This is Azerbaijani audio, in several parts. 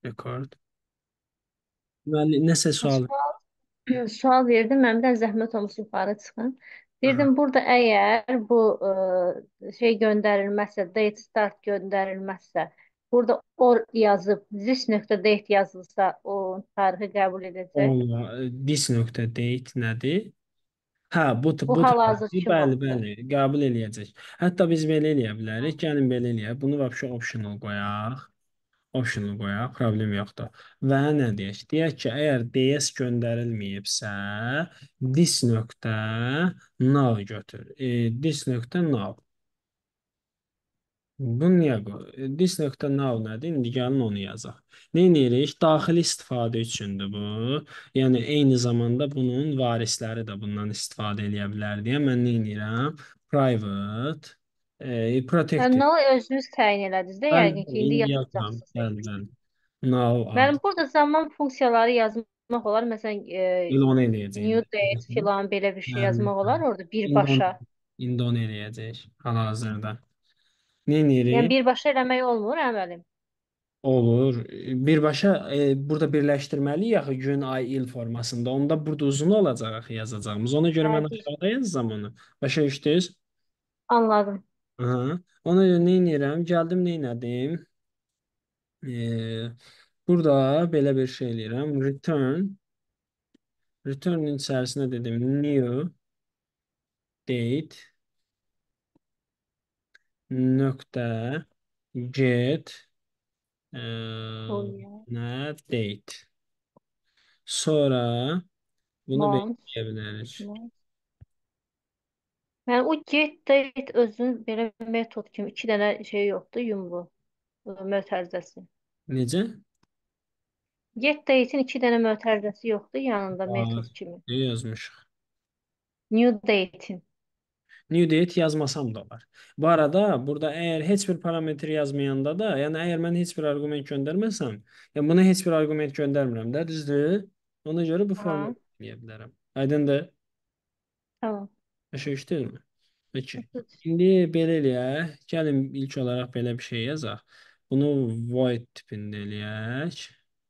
Record. Deməli, nəsə sual. Sual verdim. Məndən zəhmət olmuş yuxarı çıxın. Aha. Deyirdim burada əgər bu şey göndərilməzsə, date start göndərilməzsə, burada or yazıb this.date yazılsa, o tarixi qəbul edəcək. Allah, this nöqtə date nədir? Hə, bu Bu hal-hazırki bəli, vaxtı. bəli, qəbul eləyəcək. Hətta biz belə eləyə bilərik. Gəlin belə eləyək. Bunu vəbşə optional qoyaq. Optional qoyaq, problem yoxdur. Və nə deyək? Deyək ki, əgər DS göndərilməyibsə, this nöqtə now götür. This nöqtə now. Bu niyə qoy? This nöqtə now nədir? İndi gəlin onu yazaq. Nə edirik? Daxili istifadə üçündür bu. Yəni eyni zamanda bunun varisləri də bundan istifadə edə bilər deyə mən nə edirəm? Private, Yəni, protected. nə özünüz təyin elədiniz də Bəli, yəqin ki, bəli, indi indi yazıram. yazacaqsınız. Bəli, bəli. Now Mənim ad. burada zaman funksiyaları yazmaq olar. Məsələn, İndi onu eləyəcəyik. new date filan belə bir şey Bəli, yazmaq olar bəli. orada İndi onu, birbaşa. indi onu eləyəcək hal-hazırda. Nə Yəni edirik? birbaşa eləmək olmur, əməlim. Olur. Birbaşa burada birləşdirməliyik axı gün, ay, il formasında. Onda burada uzun olacaq axı yazacağımız. Ona görə mən Hə, aşağıda yazacağam onu. Başa düşdünüz? anladım. Aha. Ona görə nə edirəm? Gəldim, nə etdim? E, burada belə bir şey eləyirəm. Return. Return-in içərisinə dedim new date nöqtə get e, Boolean, nə date. Sonra bunu month, belə bilərik. month. Yəni o get date özünün belə metod kimi iki dənə şey yoxdur, yumru mötərizəsi. Necə? Get date'in iki dənə mötərizəsi yoxdur yanında Var. metod kimi. Ne yazmışıq? New date'in. New date yazmasam da olar. Bu arada burada əgər heç bir parametr yazmayanda da, yəni əgər mən heç bir arqument göndərməsəm, yəni buna heç bir arqument göndərmirəm də, düzdür? Ona görə bu format Ha, eləyə bilərəm. Aydındır? tamam. Başa düşdünüzmü? Peki. İndi belə eləyək. Gəlin ilk olaraq belə bir şey yazaq. Bunu void tipində eləyək.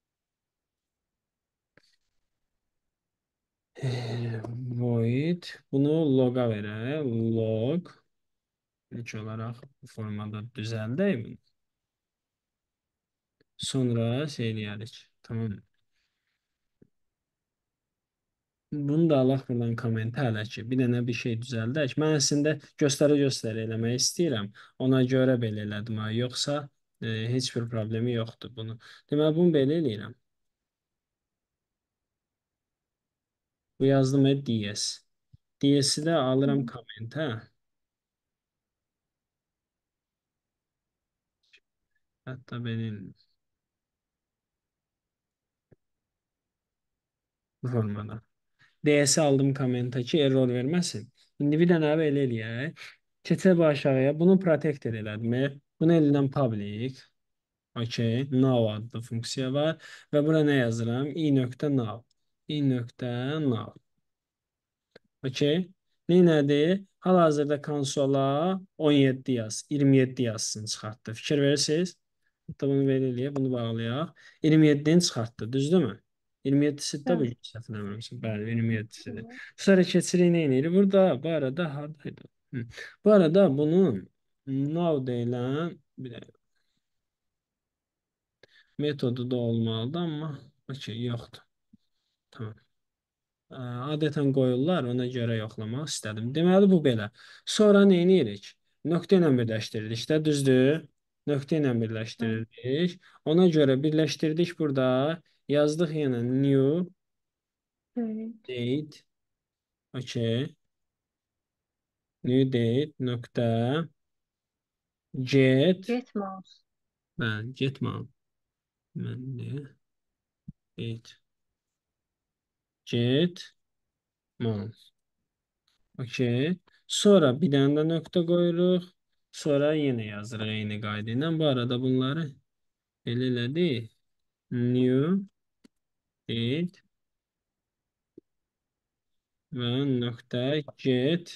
Void. Bunu loga verək. Log. İlk olaraq bu formada düzəldək bunu. Sonra şey eləyərik. Tamam. Bunu da Allah buradan kommentə hələ ki. Bir dənə bir şey düzəldək. Mən əslində göstərə-göstərə eləmək istəyirəm. Ona görə belə elədim. Ha. Yoxsa heç bir problemi yoxdur bunu. Deməli, bunu belə eləyirəm. Bu yazdım DS. DS-i də alıram kommentə. Hətta belə bu formada. DS aldım kommentə ki, error verməsin. İndi bir dənə belə eləyək. Keçək bu aşağıya. Bunu protected elədim. Bunu eləyirəm public. Okay. Now adlı funksiya var. Və bura nə yazıram? i.now. i.now. Okay. Neynədir? Hal-hazırda konsola 17 yaz, 27 yazsın çıxartdı. Fikir verirsiniz? Hatta bunu belə eləyək, bunu bağlayaq. 27-ni çıxartdı, düzdürmü? 27-si də bu Hə. səhv eləmirəmsə. Bəli, 27-sidir. Sonra keçirik nə edirik? Burada bu arada hardaydı? Hı. Bu arada bunun now deyilən bir dəqiqə, metodu da olmalıdır, amma okey, yoxdur. Tamam. Adətən qoyurlar, ona görə yoxlamaq istədim. Deməli, bu belə. Sonra nə edirik? Nöqtə ilə birləşdirdik də, düzdür? Nöqtə ilə Hə. birləşdirdik. Ona görə birləşdirdik burada. Yazdıq yenə new Evet. date. Okay. New date nöqtə get. Get mouse. Mən getməm. Mən nə? Date. Get. Mouse. Okey. Sonra bir dənə də nöqtə qoyuruq. Sonra yenə yazırıq eyni qayda ilə. Bu arada bunları belə elədik. New date və nöqtə get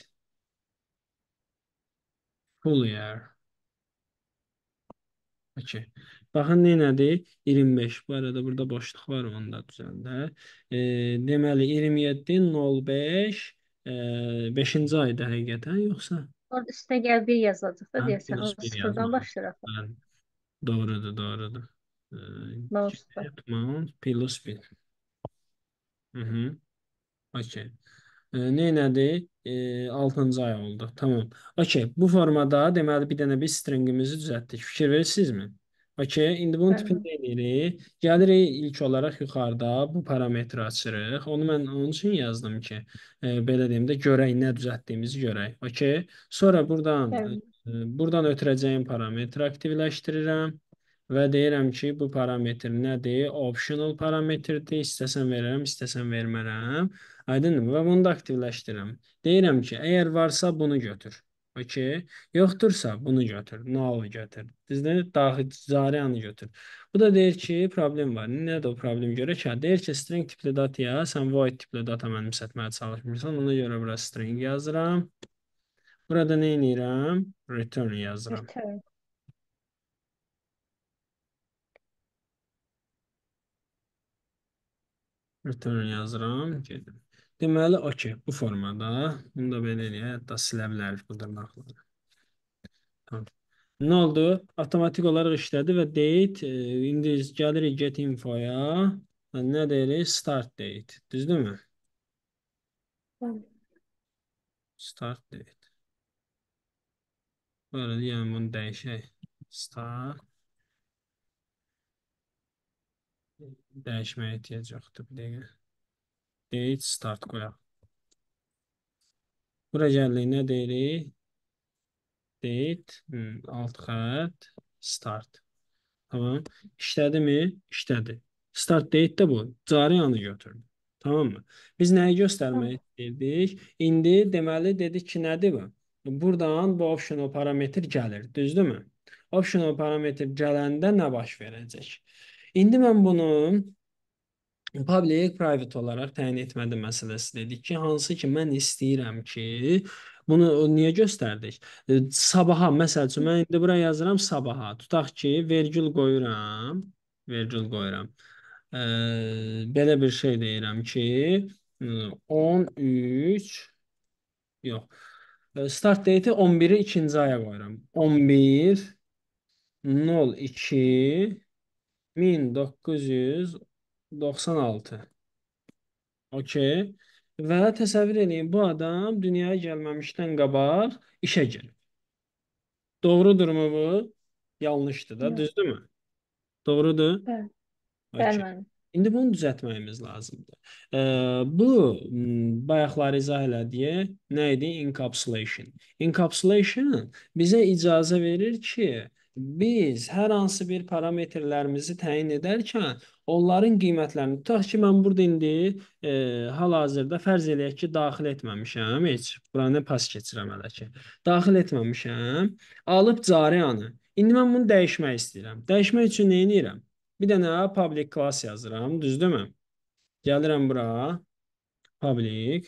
full year. Okey. Baxın neynədir? 25. Bu arada burada boşluq var, onu da düzəldək. Deməli 27.05 5-ci ayda həqiqətən yoxsa? Orada üstə gəl bir yazacaq da Hə, deyəsən. plus O 1 sıfırdan yazmalıyıq. başlayır axı. Bəli, doğrudur, doğrudur. Ee, Doğrusu. Amount plus 1. Hı hı. Okey. Neynədir? 6-cı ay oldu. Tamam. Okey. Bu formada deməli bir dənə biz stringimizi düzəltdik. Fikir verirsinizmi? Okey. İndi bunun tipini Bəli. nə edirik? Gəlirik ilk olaraq yuxarıda bu parametri açırıq. Onu mən onun üçün yazdım ki, belə deyim də görək nə düzəltdiyimizi görək. Okey. Sonra Bəli. buradan ötürəcəyim parametri aktivləşdirirəm. Və deyirəm ki, bu parametr nədir? Optional parametrdir. İstəsəm verirəm, istəsəm vermərəm. Aydındır? Və bunu da aktivləşdirirəm. Deyirəm ki, əgər varsa bunu götür. Okey. Yoxdursa bunu götür. Null götür. Düzdür? Daxil cariyanı götür. Bu da deyir ki, problem var. Nədir o problem görək? Hə, deyir ki, string tipli dataya sən void tipli data mənimsətməyə çalışmırsan. Ona görə bura string yazıram. Burada nə edirəm? Return yazıram. Return. Return yazıram. Gedim. Deməli, okey, bu formada. Bunu da belə eləyək. Hətta silə bilərik bu dırnaqları. Tamam. Nə oldu? Avtomatik olaraq işlədi və date, indi gəlirik get infoya. Nə deyirik? Start date. Düzdürmü? Bəli. Start date. Böyle yəni bunu dəyişək. Start. Dəyişməyə ehtiyac yoxdur bir dəqiqə. Date start qoyaq. Bura gəlirik, nə deyirik? Date, alt xətt, start. Tamam. İşlədi mi? İşlədi. Start date də bu. Cari anı götürdü. Tamam mı? Biz nəyi göstərmək Tamam. istəyirdik? İndi deməli dedik ki, nədir bu? Buradan bu optional parametr gəlir. Düzdürmü? Optional parametr gələndə nə baş verəcək? İndi mən bunu public private olaraq təyin etmədi məsələsi dedik ki, hansı ki mən istəyirəm ki, bunu niyə göstərdik? Sabaha, məsəl üçün mən indi bura yazıram sabaha. Tutaq ki, vergül qoyuram, vergül qoyuram. Belə bir şey deyirəm ki, 13 yox. Start date-i 11-i ikinci aya qoyuram. 11 02 1996. Okey. Və təsəvvür eləyin, bu adam dünyaya gəlməmişdən qabaq işə girib. Doğrudurmu bu? Yanlışdır da, Yox. düzdürmü? Doğrudur. Bəli. Bəli Okey. müəllim. İndi bunu düzəltməyimiz lazımdır. Bu bayaqları izah elədiyi nə idi? Encapsulation. Encapsulation bizə icazə verir ki, biz hər hansı bir parametrlərimizi təyin edərkən onların qiymətlərini tutaq ki, mən burada indi hal-hazırda fərz eləyək ki, daxil etməmişəm heç. Buranı pas keçirəm hələ ki. Daxil etməmişəm. Alıb cari anı. İndi mən bunu dəyişmək istəyirəm. Dəyişmək üçün nə edirəm? Bir dənə public class yazıram, düzdürmü? Gəlirəm bura, public,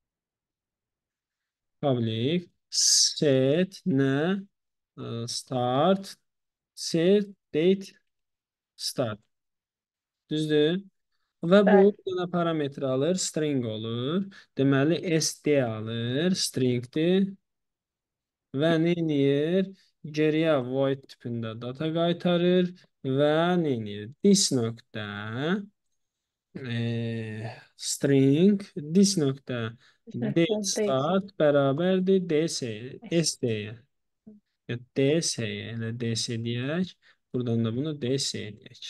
public, set, nə, start, set, date, start. Düzdür? Və bu Bəli. bir dənə parametr alır, string olur. Deməli, sd alır, stringdir. Və nə edir? Geriyə void tipində data qaytarır və nə edir? This nöqtə string this nöqtə date Date. start bərabərdir ds sd-yə. Ya ds-yə, elə ds deyək. Buradan da bunu ds deyək.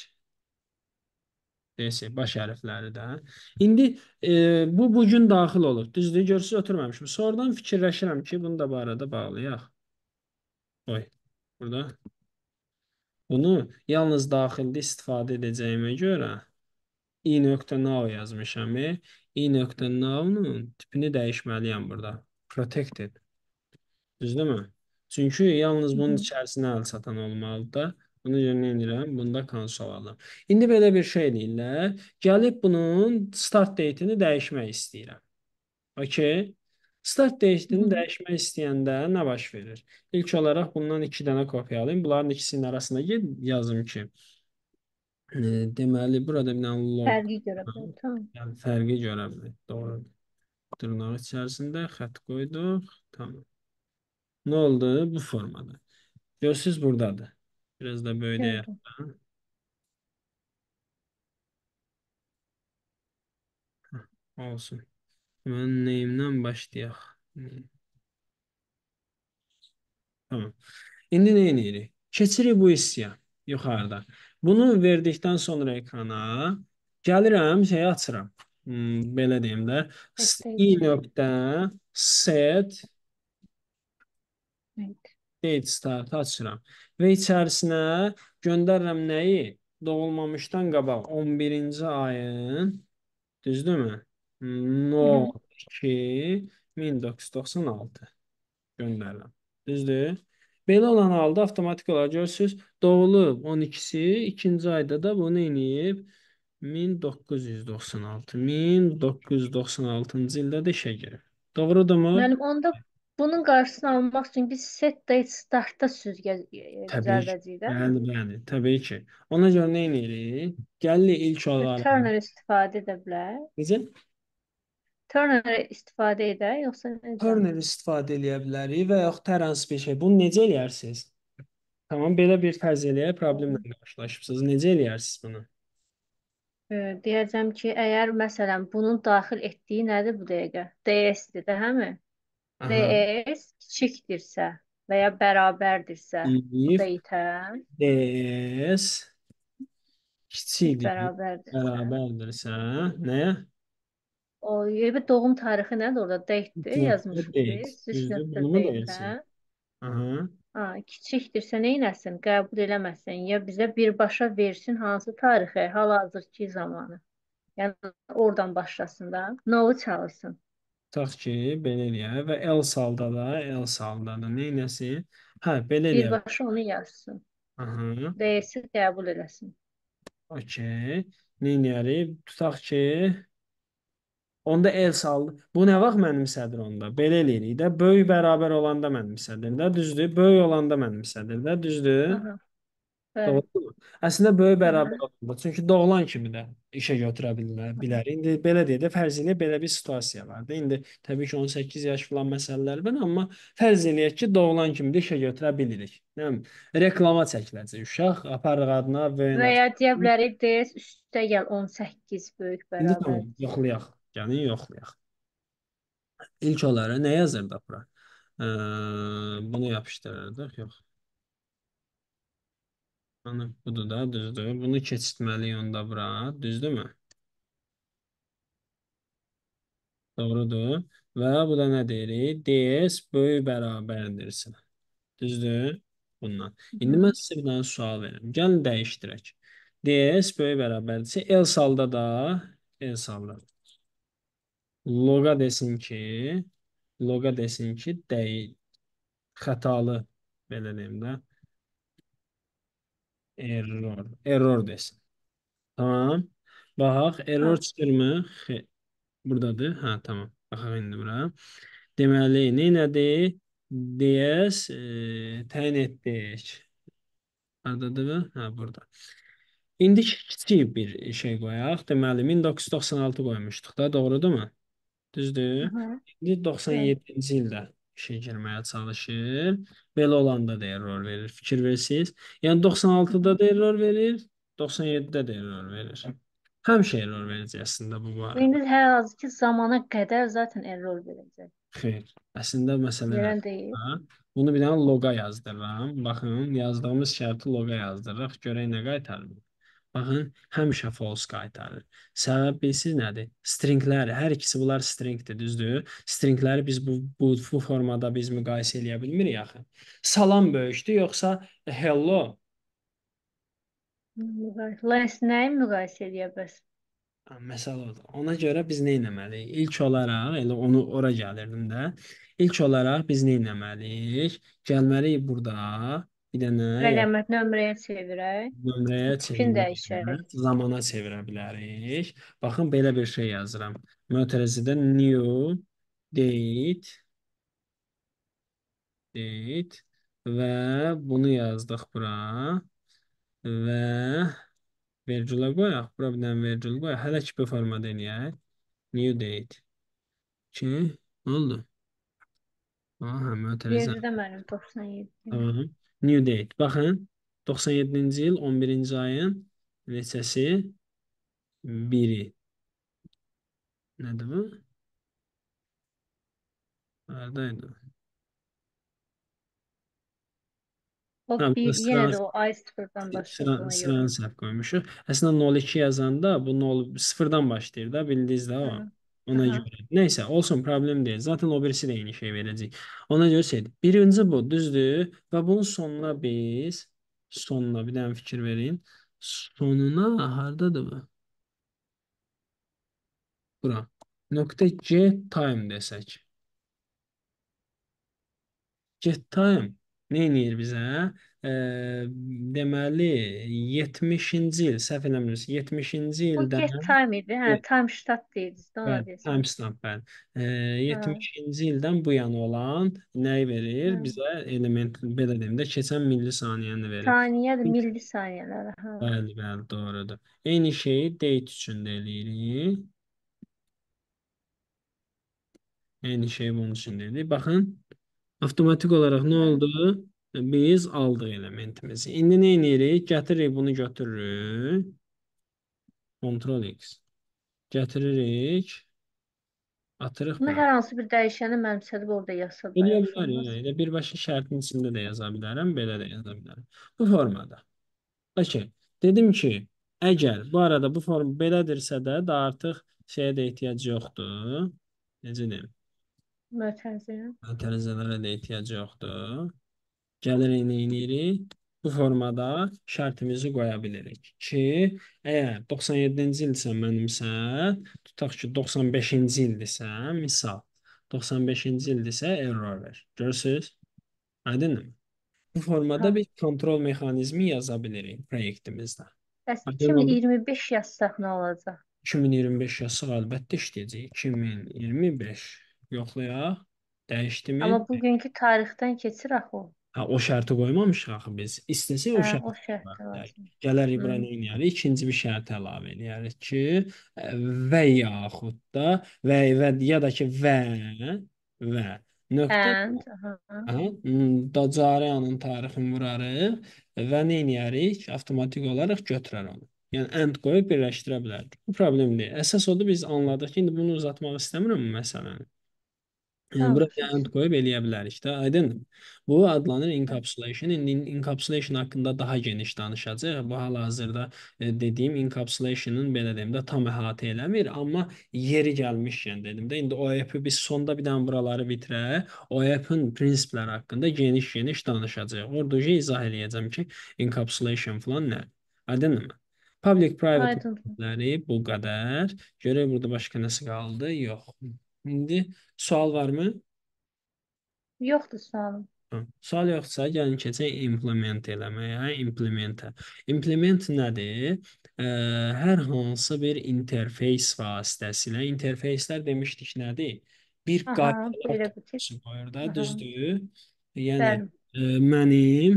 DS baş hərfləri də. İndi bu gün daxil olur. Düzdür? Görürsüz oturmamışım. Sonradan fikirləşirəm ki, bunu da bu arada bağlayaq. Oy. Burada. Bunu yalnız daxildə istifadə edəcəyimə görə i.now yazmışam. i.now-nun tipini dəyişməliyəm burada. Protected. Düzdürmü? Çünki yalnız Hı bunun hı. içərisinə əl satan olmalıdır. Bunu nə edirəm? Bunda konsol alım. İndi belə bir şey eləyirlər. Gəlib bunun start date-ini dəyişmək istəyirəm. Okey. Start Hı dəyişdiyini hı. dəyişmək istəyəndə nə baş verir? İlk olaraq bundan iki dənə kopya alayım. Bunların ikisinin arasına yazım ki, deməli burada bir dənə log, Fərqi görə bilər. Tamam. yəni fərqi görə bilir. Doğru. Dırnaq içərisində xətt qoyduq. Tamam. Nə oldu? Bu formada. Görürsüz buradadır. Biraz da böyüdəyək. Gördüm. Olsun. Mən neyimdən başlayaq? Tamam. İndi nə edirik? Keçirik bu hissəyə yuxarıda. Bunu verdikdən sonra ekrana gəlirəm, şeyi açıram. Belə deyim də. I Update. nöqtə set Evet. date start açıram və içərisinə göndərirəm nəyi? Doğulmamışdan qabaq 11-ci ayın, düzdürmü? Hı hı. 02 1996 göndərirəm. Düzdür? Belə olan halda avtomatik olaraq görürsüz, doğulub 12-si, ikinci ayda da bunu eləyib 1996. 1996-cı ildə də işə girir. Doğrudurmu? Müəllim, onda bunun qarşısını almaq üçün biz set date startda süzgə Təbii ki. düzəldəcəyik də. Bəli, bəli, təbii ki. Ona görə nə edirik? Gəlirik ilk olaraq. Turner istifadə edə bilər. Necə? Turner istifadə edə, yoxsa necə? Turner istifadə edə bilərik və yaxud hər hansı bir şey. Bunu necə eləyərsiniz? Tamam, belə bir fərz eləyə problemlə qarşılaşıbsınız. Necə eləyərsiniz bunu? Deyəcəm ki, əgər məsələn bunun daxil etdiyi nədir bu dəqiqə? DS-dir də, həmi? Aha. DS kiçikdirsə və ya bərabərdirsə bu If date DS kiçikdir, bərabərdirsə. bərabərdirsə, nəyə? O bir doğum tarixi nədir orada? Date-dir Nöqtə yazmışıq date. biz. Üç Düzdür, nöqtə bunu mu date, hə? deyirsən? Aha. Ha, kiçikdirsə nə eləsin? Qəbul eləməsin. Ya bizə birbaşa versin hansı tarixi, hal-hazırki zamanı. Yəni oradan başlasın da. Novu çalışsın. Tutaq ki, belə eləyək və else halda da, else halda da nə eləsin? Hə, belə eləyək. Birbaşa onu yazsın. Aha. DS qəbul eləsin. Okey. Nə eləyərik? Tutaq ki, onda else halda. Bu nə vaxt mənimsədir onda? Belə eləyirik də. Böyük bərabər olanda mənimsədir də, düzdür? Böyük olanda mənimsədir də, düzdür? Aha, bəli. Doğru. Əslində böyük Aha. bərabər olmalı. Çünki doğulan kimi də işə götürə bilər. İndi belə deyə də fərz elə belə bir situasiya var da. İndi təbii ki 18 yaş falan məsələlər var, amma fərz eləyək ki, doğulan kimi də işə götürə bilirik. Nə bilim, reklama çəkiləcək uşaq, aparıq adına Və VNF. ya deyə bilərik DS üstə gəl 18 böyük İndi tamam, bərabərdir. yoxlayaq. Yəni yoxlayaq. İlk olaraq nə yazırdıq bura? Ee, Bunu yapışdırırdıq. Yox. Hani budur da, düzdür. Bunu keçirtməliyik onda bura, düzdürmü? Doğrudur. Və bu da nə deyirik? DS böyük bərabərdirsə. Düzdür? Bundan. Hı İndi mən -hı. sizə bir dənə sual verirəm. Gəlin dəyişdirək. DS böyük bərabərdirsə, else halda da, else halda. Loqa desin ki, loqa desin ki, deyil. Xətalı. Belə deyim də. Error desin. Tamam. Bax, error Ha, çıxırmı? Buradadır. Hə, tamam. Baxaq indi bura. Deməli, neynədir? DS təyin etdik. Hardadır? Hə, burada. İndi kiçik bir şey qoyaq. Deməli, 1996 qoymuşduq da, doğrudurmu? Düzdür? aha, İndi bəli. 97-ci ildə işə girməyə çalışır. Belə olanda da error verir. Fikir versiniz. Yəni Hı 96-da -hı. da error verir, 97-də də error verir. Həmişə error verəcək əslində bu barədə. İndi hər hazırki zamana qədər zaten error verəcək. Xeyr. Əslində məsələ Verən nədir? deyil. Ha? Bunu bir dənə loqa yazdırıram. Baxın, yazdığımız şərti loqa yazdırırıq. Görək nə qaytarır. Baxın, həmişə false qaytarır. Səbəb bilirsiz nədir? Stringlər, hər ikisi bunlar stringdir, düzdür? Stringləri biz bu formada biz müqayisə eləyə bilmirik axı. Salam böyükdür, yoxsa hello? Lens nəyi müqayisə edə bəs? Ha, məsələ odur. Ona görə biz nə etməliyik? İlk olaraq, elə onu ora gəlirdim də. İlk olaraq biz nə etməliyik? Gəlməliyik burada bir dənə ya Rəqəmət nömrəyə çevirək. nömrəyə Tipini çevirə dəyişərək. bilərik, zamana çevirə bilərik. Baxın belə bir şey yazıram. Mötərizədə new date, date və bunu yazdıq bura və vergülə qoyaq. Bura bir dənə vergül qoyaq. Hələ ki bu formada eləyək. New date. 2. Ne oldu? Aha, mötərizə. Yerdə mənim 97. Tamam. New date. Baxın. 97-ci il 11-ci ayın neçəsi? Biri. Nədir bu? Haradaydı? O Ha, burada bir, yenə sıra də o ay sıfırdan başladığına sıranı görə. səhv qoymuşuq. Əslində 02 yazanda bu 0 sıfırdan başlayır da bildiniz də o. Hı. Ona Aha. görə. Nəysə, olsun, problem deyil. Zaten o birisi də eyni şey verəcək. Ona görə şey. Birinci bu, düzdür? Və bunun sonuna bir dənə fikir verin. Sonuna hardadır bu? Bura. Nöqtə G time desək. Get time nə eləyir bizə? E, deməli 70-ci il, səhv eləmirəmsə 70-ci O get ildən time idi. Hə, time stat deyildi. Ona bəli, deyəsən. timestamp bəli. Hə. 70-ci ildən bu yana olan nəyi verir? Hə. Bizə element belə deyim də keçən milli saniyəni verir. Saniyədir, milli saniyələr. Hə. Bəli, bəli, doğrudur. Eyni şeyi date üçün də eləyirik. Eyni şeyi bunun üçün də eləyirik. Baxın, avtomatik olaraq nə Hə. oldu? Biz aldıq elementimizi. İndi nə edirik? Gətiririk, bunu götürürük. Ctrl X. Gətiririk, atırıq Bunu bura. hər hansı bir dəyişəni mənimsədib orada yazsa da Eləyə yaxşı bilər, olmaz. elə birbaşa şərtin içində də yaza bilərəm, belə də yaza bilərəm. Bu formada. Okey. Dedim ki, əgər bu arada bu form belədirsə də artıq şeyə də ehtiyac yoxdur. Necə deyim? Mötərizəyə. Tərizələrə də ehtiyac yoxdur. Gəlirik, nə edirik? Bu formada şərtimizi qoya bilirik ki, əgər 97-ci ildirsə mənimsə, tutaq ki, 95-ci ildirsə, misal, 95-ci ildirsə error ver. Görürsüz? Aydınmı? Bu Ha. formada bir kontrol mexanizmi yaza bilirik proyektimizdə. Bəs Aydın oldu? 2025 yazsaq nə olacaq? 2025 yazsaq əlbəttə işləyəcək. 2025 yoxlayaq. Dəyişdimi? Amma bugünkü tarixdən keçir axı o. Ha, o şərti qoymamışıq axı biz. İstəsək o Hə, o şərti qoya şərtdə bilərik. lazım. Gələrik Hı. bura nə edərik? İkinci bir şərt əlavə edərik ki, və yaxud da və ya da ki və nöqtə And. Aha. aha, da cari anın tarixini vurarıq və nə edərik? Avtomatik olaraq götürər onu. Yəni end qoyub birləşdirə bilərik. Bu problem deyil. Əsas odur biz anladıq ki, indi bunu uzatmaq istəmirəm bu məsələni. Yəni Tamam, bura keç. end qoyub eləyə bilərik də, aydındır. Bu adlanır encapsulation. İndi encapsulation haqqında daha geniş danışacağıq. Bu hal-hazırda dediyim encapsulation'ın belə deyim də tam əhatə eləmir, amma yeri gəlmişkən dedim də indi OEP-i biz sonda bir dənə buraları bitirək. OEP-in prinsipləri haqqında geniş-geniş danışacağıq. Orada izah eləyəcəm ki, encapsulation falan nə? Aydınmı? Public-private Aydın. metodları bu qədər. Görək burada başqa nəsə qaldı? Yox. İndi sual varmı? Yoxdur sualım. Hə. Sual yoxsa gəlin keçək implement eləməyə. Implementə. Implement nədir? Hər hansı bir interfeys vasitəsilə, interfeyslər demişdik nədir? Bir Aha, qaydalar belə bitir. toplusu qoyur da, Aha. düzdür? Yəni Bəli. mənim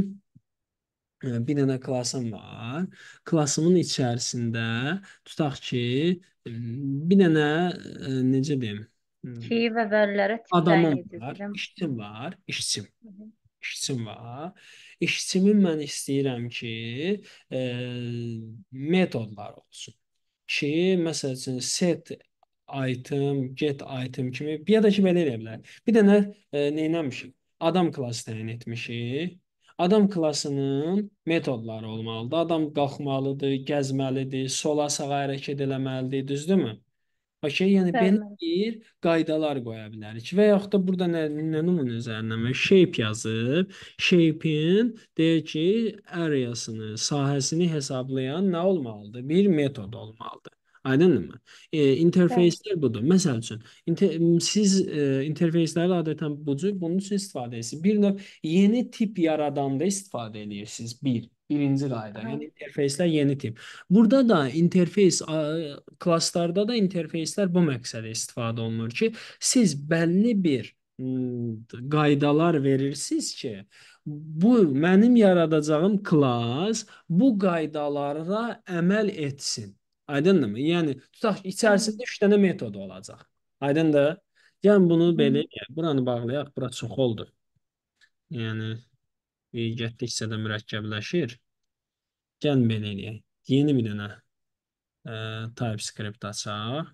bir dənə klasım var. Klasımın içərisində tutaq ki, bir dənə necə deyim? Ki və vərilərə tipləyin Adamım var, edirəm. işçim var, işçim. Hı hı. İşçim var. İşçimin mən istəyirəm ki, e, metodlar olsun. Ki, məsəl üçün set item, get item kimi ya da ki belə eləyə bilər. Bir dənə neynəmişik? Adam klassı təyin etmişik. Adam klassının metodları olmalıdır. Adam qalxmalıdır, gəzməlidir, sola sağa hərəkət eləməlidir, düzdürmü? Okey, yəni belə Bəli. bir qaydalar qoya bilərik. Və yaxud da burada nə nümunə üzərindən shape yazıb, shape-in deyir ki, areasını, sahəsini hesablayan nə olmalıdır? Bir metod olmalıdır. Aydınmı? Bəli. İnterfeyslər budur. Məsəl üçün, siz interfeysləri adətən bunun üçün istifadə edirsiniz. Bir növ yeni tip yaradanda istifadə edirsiniz. Birinci qayda. Aha. Yəni interfeyslər yeni tip. Burada da interfeys klasslarda da interfeyslər bu məqsədə istifadə olunur ki, siz bəlli bir qaydalar verirsiniz ki, bu mənim yaradacağım klass bu qaydalara əməl etsin. Aydındır? Yəni tutaq ki, Bəli. içərisində 3 dənə metod olacaq. Aydındır? Yəni bunu Hı belə hı. eləyək. Buranı bağlayaq. Bura çox oldu. Yəni getdikcə də mürəkkəbləşir. Gəlin belə eləyək. Yeni bir dənə TypeScript açaq.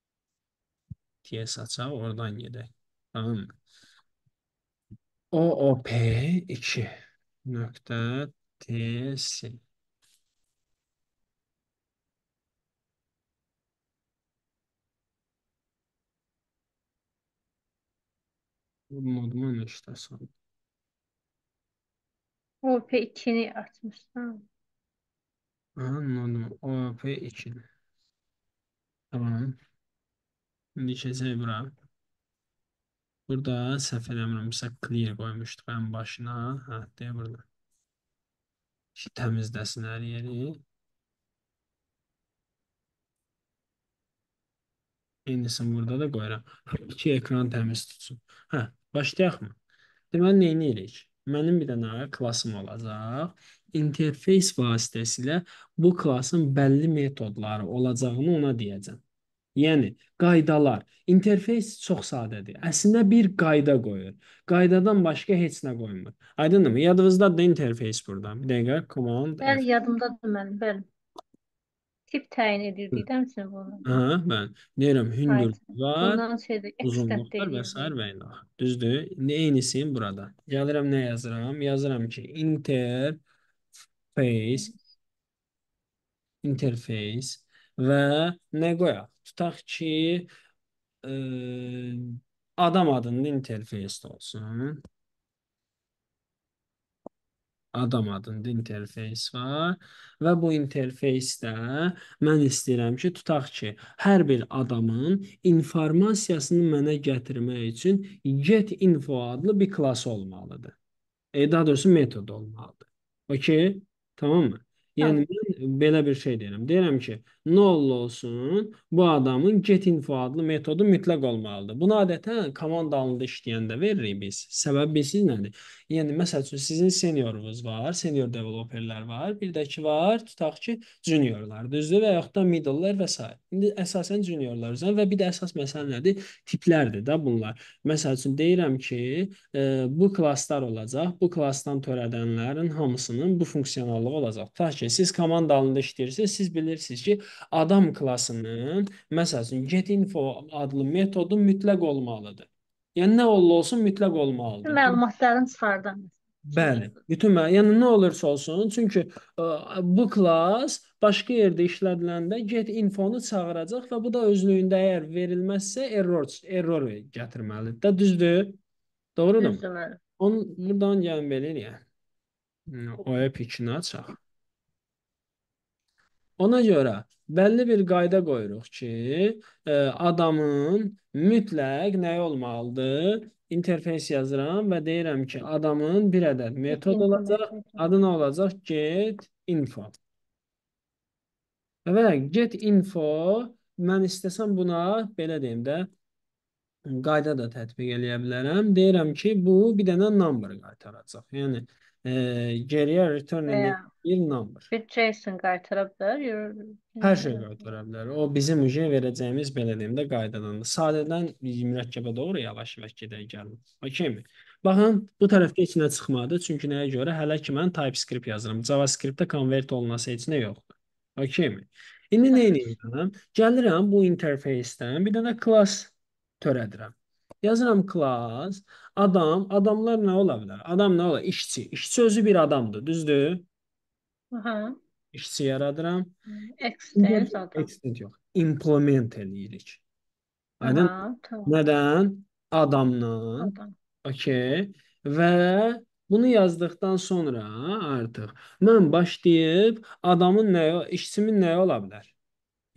TS açaq. Oradan gedək. Tamam mı? OOP2 nöqtə TS. Bu moduma nə işləsin? O P2'ni açmışsın. Anladım. OOP2. Tamam. İndi keçək bura. Burada səhv eləmirəmsə clear qoymuşduq ən başına. Hə, deyə burada. Ki, təmizləsin hər yeri. Eynisini burada da qoyuram. Ki, ekran təmiz tutsun. Hə, başlayaq mı? Deməli, nə edirik? Mənim bir dənə klassım olacaq. İnterfeys vasitəsilə bu klassın bəlli metodları olacağını ona deyəcəm. Yəni qaydalar. İnterfeys çox sadədir. Əslində bir qayda qoyur. Qaydadan başqa heç nə qoymur. Aydınmı? Yadınızdadır da interfeys burada. Bir dəqiqə command F. Bəli, yadımdadır mənim. Bəli. Tip təyin edirdik, də misin bunu? Aha, mən deyirəm hündür Python. var, Bundan şeydə uzunluq extend var və sair edirdik. və ilə. Düzdür? Eynisiyim burada. Gəlirəm nə yazıram? Yazıram ki interface və nə qoyaq? Tutaq ki ə, adam adında interface olsun. Adam adında interfeys var və bu interfeysdə mən istəyirəm ki, tutaq ki, hər bir adamın informasiyasını mənə gətirmək üçün getInfo adlı bir klass olmalıdır. Daha doğrusu metod olmalıdır. Okey, tamam mı? Yəni Tamam. mən belə bir şey deyirəm. Deyirəm ki, nə olsun, bu adamın getinfo adlı metodu mütləq olmalıdır. Bunu adətən komandalı işləyəndə veririk biz. Səbəbi bilirsiniz nədir? Yəni məsəl üçün sizin seniorunuz var, senior developerlər var, bir də ki var, tutaq ki, juniorlar, düzdür və yaxud da middle'lar və s. İndi əsasən juniorlar üzrə və bir də əsas məsələ nədir? Tiplərdir də bunlar. Məsəl üçün deyirəm ki, bu klasslar olacaq. Bu klassdan törədənlərin hamısının bu funksionallığı olacaq. Ta ki, siz komanda halında işləyirsiniz, siz bilirsiniz ki, adam klassının, məsəl üçün, getinfo adlı metodu mütləq olmalıdır. Yəni, nə olsun, mütləq Bütün olmalıdır. məlumatlarını çıxardan üçün Bəli, yazılır. yəni nə olursa olsun, çünki bu klass başqa yerdə işlədiləndə get infonu çağıracaq və bu da özlüyündə əgər verilməzsə error gətirməlidir. Da düzdür? Doğrudur mu? Düzdür mənim. Buradan gəlin belə eləyək. O pikini açaq. Ona görə bəlli bir qayda qoyuruq ki, adamın mütləq nəyi olmalıdır? İnterfeys yazıram və deyirəm ki, adamın bir ədəd Get metod info olacaq. metodu. Adı nə olacaq? Get info. Və get info mən istəsəm buna belə deyim də qayda da tətbiq eləyə bilərəm. Deyirəm ki, bu bir dənə number qaytaracaq. Yəni geriyə return Və ya edən bir number. bir JSON qaytara bilər. Hər şey qaytara bilər. O bizim uje verəcəyimiz belə deyim də qaydadandır. Sadədən mürəkkəbə doğru yavaş-yavaş gedək gəlin. Okeymi? Baxın, bu tərəfdə heç nə çıxmadı. Çünki nəyə görə? Hələ ki mən TypeScript yazıram. JavaScript-də convert olunması heç nə yoxdur. Okeymi? İndi nə edirəm? Gəlirəm bu interfeysdən bir dənə class törədirəm. Yazıram class, adamlar nə ola bilər? Adam nə ola? İşçi. İşçi özü bir adamdır, düzdür? Aha. İşçi yaradıram. Extends adam. Extend yox. Implement eləyirik. Aydın? Aha. Tamam. Nədən? Adamla. Adam. Okay. Və bunu yazdıqdan sonra artıq mən başlayıb adamın nəyi, işçimin nəyi ola bilər?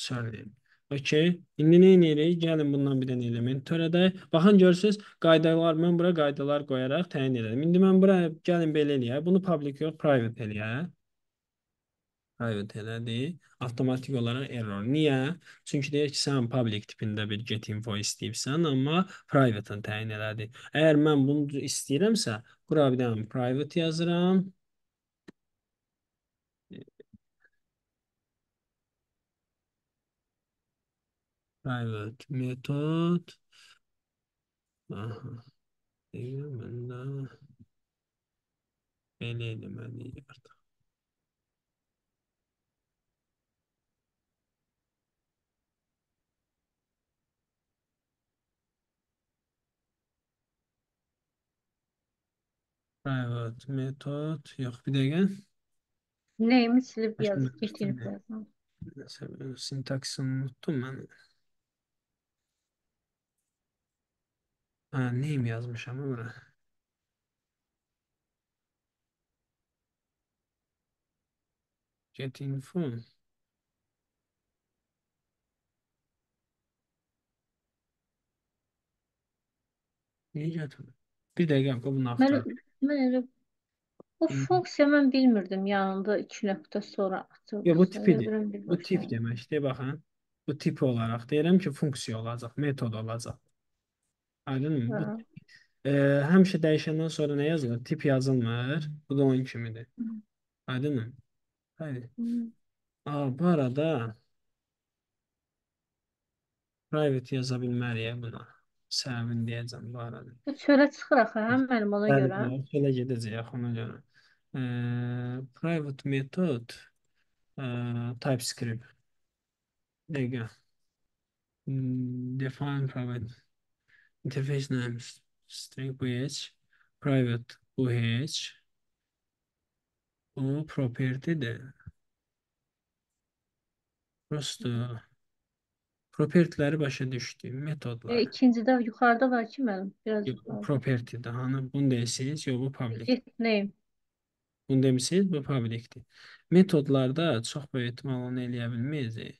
Söyleyeyim. Okey. İndi nə edirik? Gəlin bundan bir dənə element törədək. Baxın görürsüz, qaydalar mən bura qaydalar qoyaraq təyin edirəm. İndi mən bura gəlin belə eləyək. Bunu public yox, private eləyək. Private elədi. Avtomatik olaraq error. Niyə? Çünki deyir ki, sən public tipində bir get info istəyirsən, amma private-ını təyin elədi. Əgər mən bunu istəyirəmsə, bura bir dənə private yazıram. Private method. Aha. Deyirəm mən də belə eləməliyik artıq. Private method. Yox, bir dəqiqə. Neyimi silib Başım yaz, üstündə getirib yazmam. sintaksını unuttum mən. Ha, neyim yazmışam bura? Get info. Niyə gətirmir? Bir dəqiqə bunu Mən, axtar. mən elə bu funksiya mən bilmirdim yanında iki nöqtə sonra Yo, bu atılırsa. Elə tipidir. bilirəm Bu birbaşa. tip deməkdir, baxın. Bu tip olaraq deyirəm ki, funksiya olacaq, metod olacaq. Aydınmı? Bu Ha. e, həmişə dəyişəndən sonra nə yazılır? Tip yazılmır. Bu da onun kimidir. Aydınmı? Hayır. Hmm. Aa, bu arada private yaza bilməliyəm buna. Səbəbini deyəcəm bu arada. Bu çölə çıxır axı, hə mənim ona Bəli, görə. belə gedəcək ona görə. Private method TypeScript. Dəqiqə. Define private interface names string ph private ph bu property'dir. Prosto property'ləri başa düşdüm. Metodlar. İkincidə yuxarıda var ki mənim, biraz Yox, bu yuxarıda. property'dir. Hani bunu deyirsiniz, yox bu public. Get name. Bunu demişsiniz, bu public'dir. Metodlarda çox böyük ehtimal onu eləyə bilməyəcək.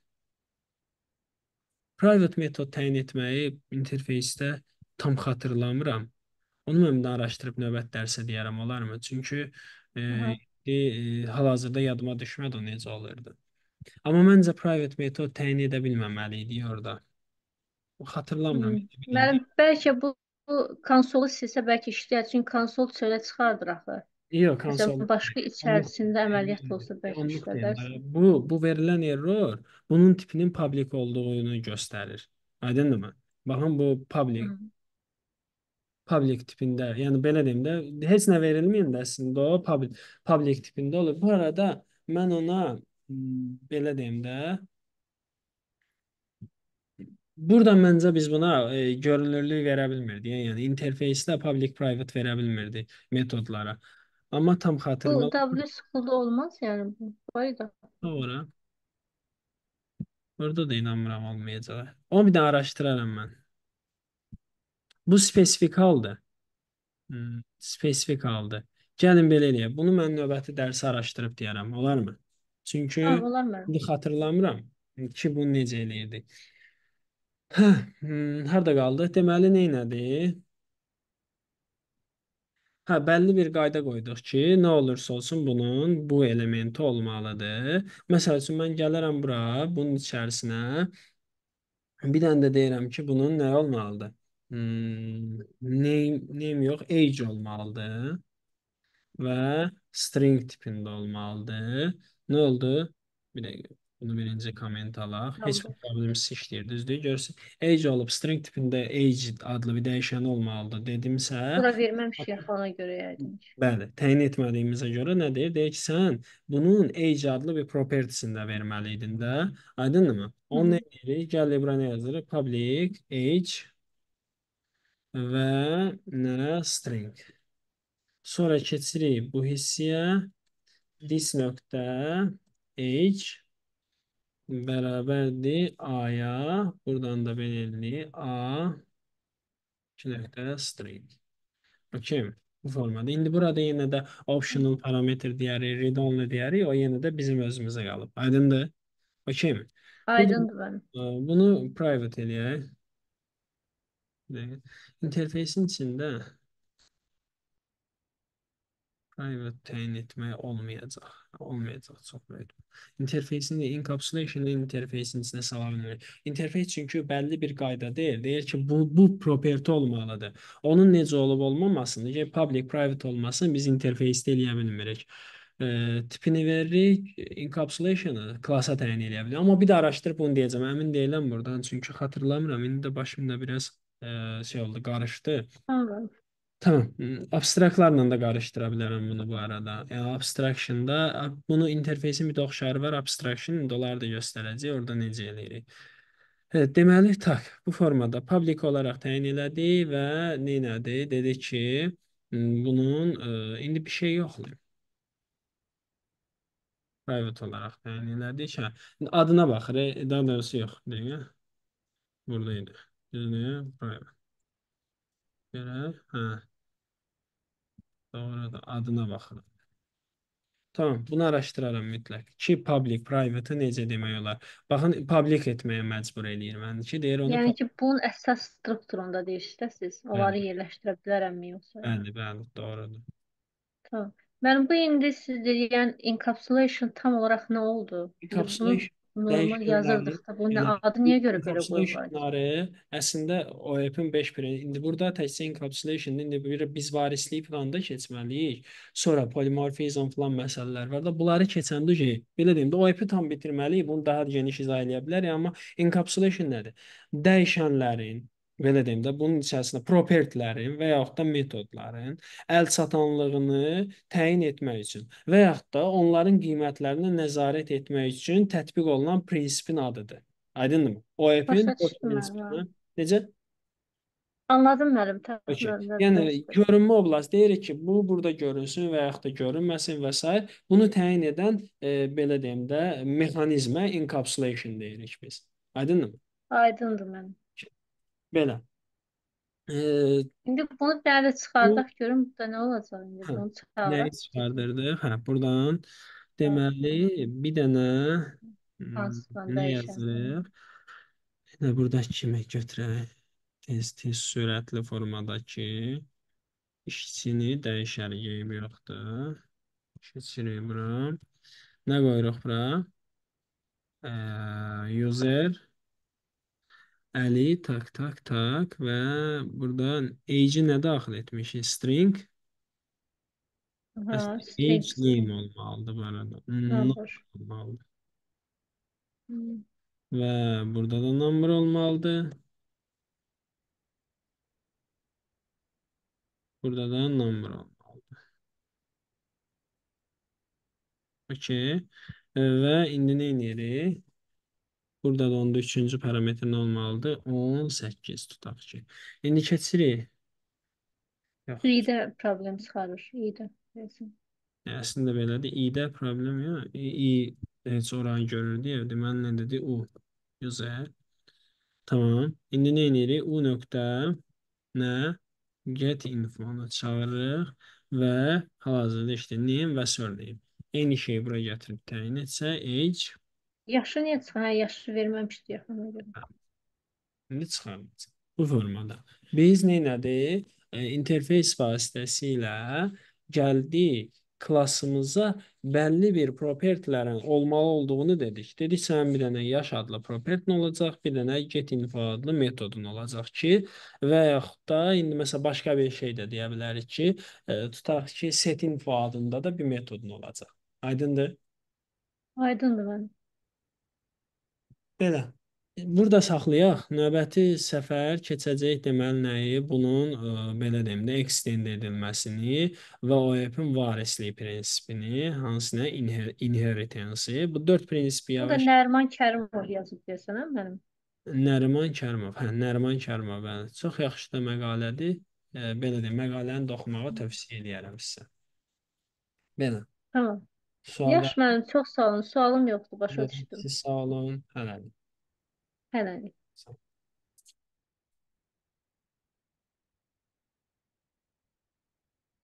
Private metod təyin etməyi interfeysdə tam xatırlamıram. Onu mən də araşdırıb növbət dərsə deyərəm, olarmı? Çünki Aha. hal-hazırda yadıma düşmədi o necə olurdu. Amma məncə private metod təyin edə bilməməli idi orada. Xatırlamıram. Hmm. Birinci. Mənim bəlkə bu konsolu silsə bəlkə işləyər. Çünki konsol çölə çıxardır axı. Yox, konsol. Məsələn, başqa Onluq içərisində əməliyyat deyil. olsa bəlkə Onluq deyil. işlədərsin. Bu verilən error bunun tipinin public olduğunu göstərir. Aydındır? Baxın bu public Hmm. public tipində, yəni belə deyim də, heç nə verilməyəndə əslində o public tipində olur. Bu arada mən ona belə deyim də, burada məncə biz buna görünürlük verə bilmirdik. Yəni interfeysdə public private verə bilmirdik metodlara. Amma tam Bu xatırlamam. W school'da olmaz yəni bu. Var da. Sonra orada da inanmıram olmayacaq. Onu bir də araşdıraram mən. Bu spesifik haldır. Spesifik haldır. Gəlin belə eləyək. Bunu mən növbəti dərsi araşdırıb deyərəm. Olarmı? Çünki Tamam, olar mənim. indi xatırlamıram ki, bunu necə eləyirdik. Hə, harda qaldı? Deməli nə elədi? Hə, bəlli bir qayda qoyduq ki, nə olursa olsun bunun bu elementi olmalıdır. Məsəl üçün mən gələrəm bura, bunun içərisinə bir dənə də deyirəm ki, bunun nə olmalıdır? Name yox, age olmalıdır. Və string tipində olmalıdır. Nə oldu? Bir dəqiqə. Bunu birinci komment alaq. Heç bir Oldu. problemsiz işləyir, düzdür? Görürsün. Age olub string tipində age adlı bir dəyişən olmalıdır dedimsə, Bura verməmişik axı ona görə yəqin ki. bəli, təyin etmədiyimizə görə nə deyir? Deyir ki, sən bunun age adlı bir propertisini də verməliydin də. Aydınmı? Hı Onu nə -hı. edirik? Gəl bura nə yazırıq? Public age və nə string. Sonra keçirik bu hissəyə. This nöqtə age bərabərdir A-ya. Buradan da belə edirik. A 2 nöqtə string. Okey. Bu formada. İndi burada yenə də optional parametr deyərik, read only deyərik. O yenə də bizim özümüzə qalıb. Aydındır? Okey mi? Burada Aydındır mənim. bunu private eləyək. Bir dəqiqə. İnterfeysin içində private təyin etmək olmayacaq. Olmayacaq çox böyük. İnterfeysini encapsulation interfeysin içinə sala bilmirik. İnterfeys çünki bəlli bir qayda deyil. Deyir ki, bu properti olmalıdır. Onun necə olub olmamasını, ki, public private olmasını biz interfeysdə eləyə bilmirik. Tipini veririk, encapsulation'ı klasa təyin eləyə bilərik. Amma bir də araşdırıb bunu deyəcəm. Əmin deyiləm buradan, çünki xatırlamıram. İndi də başımda biraz şey oldu, qarışdı. Tamam. Tamam. Abstraktlarla da qarışdıra bilərəm bunu bu arada. Yəni abstraction'da bunu interfeysin bir də oxşarı var. Abstraction indi onları da göstərəcək. Orada necə eləyirik. Evet, deməli tak bu formada public olaraq təyin elədi və nə elədi? Dedi ki, bunun indi bir şey yoxdur. Private olaraq təyin elədik. Hə, adına baxır. Daha doğrusu yox. Deyək. Buradaydı. Düzdür? Private. Görə, hə, doğru da adına baxır. Tamam, bunu araşdıraram mütləq. Ki, public, private necə demək olar? Baxın, public etməyə məcbur eləyir məni ki, deyir onu Yəni ki, bunun əsas strukturunda deyirsiniz də siz. Onları bəli, yerləşdirə bilərəmmi yoxsa? bəli, doğrudur. Tamam. Mən bu indi siz deyən encapsulation tam olaraq nə oldu? Biz bunu Encapsulation normal dəyişənlərin, yazırdıq da. Bu nə yəni adı niyə görə belə qoyublar ki? encapsulationları əslində OEP-in 5 biri. İndi burada təkcə encapsulation, indi biz varislik planda keçməliyik. Sonra polimorfizm falan məsələlər var da, bunları keçəndə ki, belə deyim də OEP tam bitirməliyik. Bunu daha geniş izah edə bilərik, amma encapsulation nədir? Dəyişənlərin belə deyim də, bunun içərisində propertilərin və yaxud da metodların əlçatanlığını təyin etmək üçün və yaxud da onların qiymətlərinə nəzarət etmək üçün tətbiq olunan prinsipin adıdır. Aydındırmı? OEP-in Başa 4 düşdüm prinsipinə müəllim. necə? Anladım müəllim. Okay. Təxminən Yəni bəsdir. görünmə oblasti deyirik ki, bu burada görünsün və yaxud da görünməsin və s. Bunu təyin edən belə deyim də mexanizmə encapsulation deyirik biz. Aydınmı? Aydındır mənim. Belə. E, İndi bunu bir dənə də bu çıxardaq görüm burada nə olacaq indi. hə, Bunu nəyi çıxaraq fikirləşdim. çıxardırdıq? Hə, buradan deməli bir dənə Hansısan nə dəyişənlər. yazırıq? Nə burada kimi götürək? Tez sürətli formadakı işçini dəyişərik yoxdur. Keçirik bura. Nə qoyuruq bura? User Əli tak və burada age-i nə daxil etmişik? String. Ha, Əslində string age name string. olmalıdır bu arada. Number. Olmalıdır. Hmm. Və burada da number olmalıdır. Burada da number olmalıdır. Okey. Və indi nə edirik? Burada da onda üçüncü parametr nə olmalıdır? 18 tutaq ki. İndi keçirik. Yox. İyi də problem çıxarır. İyi də. Deyəsən. Əslində belədir. I-də problem yox. Heç oranı görür deyə. Deməli nə dedi? U. User. Tamam. İndi nə edirik? U nöqtə nə? Get info-nu çağırırıq və hal-hazırda işte name və surname. Eyni şeyi bura gətirib təyin etsə, age Yaşı niyə çıxır? Hə, yaşı verməmişdi yaxına görə. indi çıxarılacaq. Bu formada. Biz nə etdik? İnterfeys vasitəsilə gəldik klassımıza bəlli bir propertilərin olmalı olduğunu dedik. Dedik sənin bir dənə yaş adlı propertin olacaq, bir dənə getinfo adlı metodun olacaq ki, və yaxud da indi məsələn başqa bir şey də deyə bilərik ki, tutaq ki, setinfo adında da bir metodun olacaq. Aydındır? Aydındır mənim. Belə. Burada saxlayaq. Növbəti səfər keçəcək deməli nəyi? Bunun belə deyim də extend edilməsini və OEP-in varislik prinsipini, hansına inheritance. Bu 4 prinsipi Bu da yavaş Nəriman Kərimov yazıb deyəsən, hə mənim. Nəriman Kərimov. Hə, Nəriman Kərimov. Bəli. Çox yaxşı da məqalədir. Belə deyim, məqaləni də oxumağı tövsiyə edirəm sizə. Belə. Tamam. Suallar Yaxşı mənim, çox sağ olun. Sualım yoxdur, başa düşdüm. siz sağ olun. Hələlik. Hələlik.